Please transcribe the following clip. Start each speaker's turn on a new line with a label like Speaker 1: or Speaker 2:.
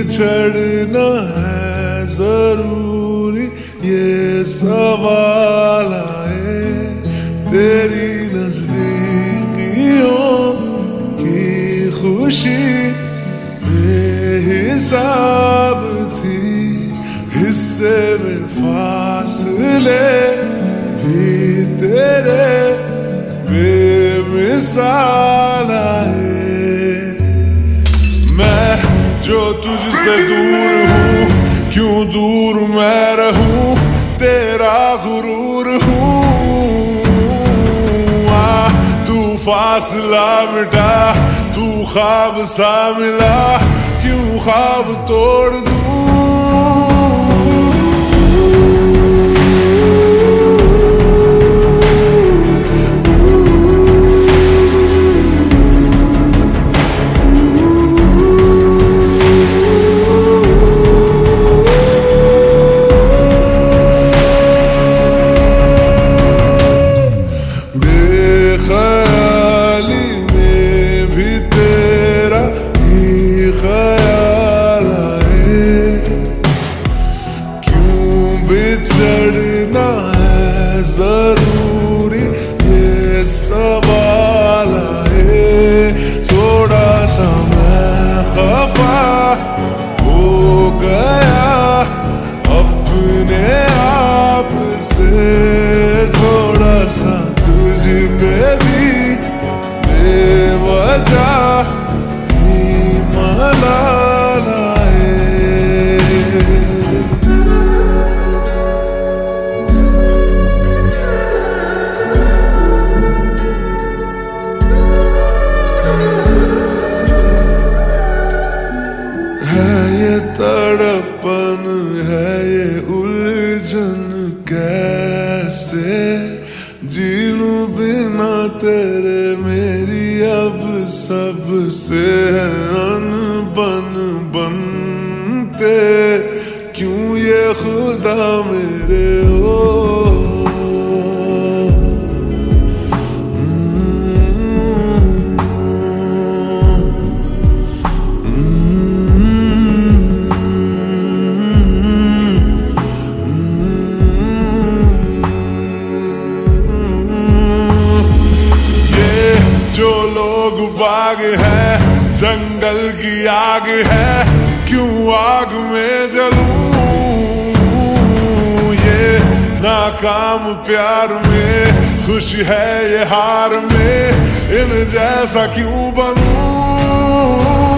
Speaker 1: बिछड़ना है जरूरी ये सवाल आए, तेरी नजदीकियों की खुशी बेहिसाब थी, हिस्से में फासले भी तेरे बेमिसाल आए। मैं जो तुझसे दूर हूँ, क्यों दूर मैं रहूं, तेरा गुरूर हूँ। तू फासला मिटा, तू ख्वाब सा मिला, क्यों ख्वाब तोड़ दूं। बेख्याली में भी तेरा ही ख्याल आए, क्यों बिछड़ना है जरूरी ये सवाल आए। थोड़ा सा मैं खफा हो गया अपने आप से, थोड़ा सा तुझ पे भी बेवजह ही मलाल आए। है ये तड़पन, है ये उलझन, कैसे जी लूं बिना तेरे, मेरी अब सबसे है अनबन बनते, क्यों ये खुदा मेरे हो। जो लोग बाग है, जंगल की आग है, क्यों आग में जलूं। ये नाकाम प्यार में खुशी है, ये हार में इन जैसा क्यों बनूं।